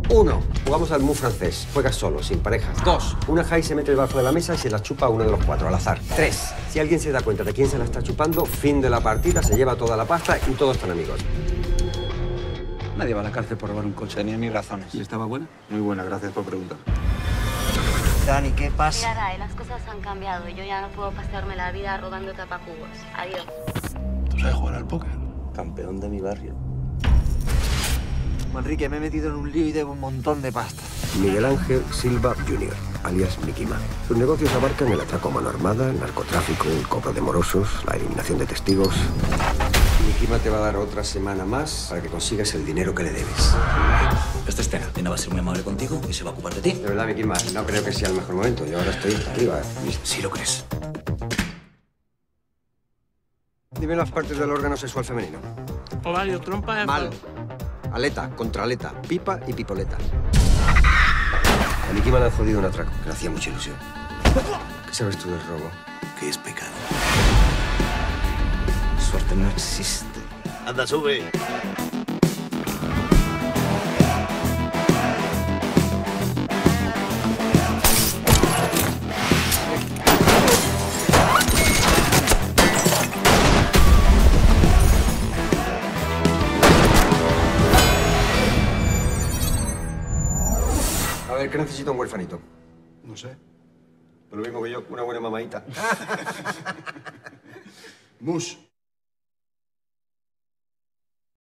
1. Jugamos al mu francés. Juegas solo, sin parejas. 2. Una high se mete debajo de la mesa y se la chupa a uno de los 4, al azar. 3. Si alguien se da cuenta de quién se la está chupando, fin de la partida, se lleva toda la pasta y todos están amigos. Nadie va a la cárcel por robar un coche, ni mis razones. ¿Y estaba buena? Muy buena, gracias por preguntar. Dani, ¿qué pasa? Mira, Ray, las cosas han cambiado y yo ya no puedo pasarme la vida robando tapacubos. Adiós. ¿Tú sabes jugar al póker? Campeón de mi barrio. Manrique, me he metido en un lío y debo un montón de pasta. Miguel Ángel Silva Jr., alias Mikima. Sus negocios abarcan el atraco a mano armada, el narcotráfico, el cobro de morosos, la eliminación de testigos. Mikima te va a dar otra semana más para que consigas el dinero que le debes. Esta Estela, Nena va a ser muy amable contigo y se va a ocupar de ti. De verdad, Mikima, no creo que sea el mejor momento. Yo ahora estoy arriba. Sí lo crees. Dime las partes del órgano sexual femenino. Ovario, trompa... Mal. Aleta, contraaleta, pipa y pipoleta. A Mikima le han jodido un atraco, que le hacía mucha ilusión. ¿Qué sabes tú del robo? Que es pecado. Suerte no existe. Anda, sube. A ver, ¿qué necesita un huerfanito? No sé. Lo mismo que yo, una buena mamadita. Mus.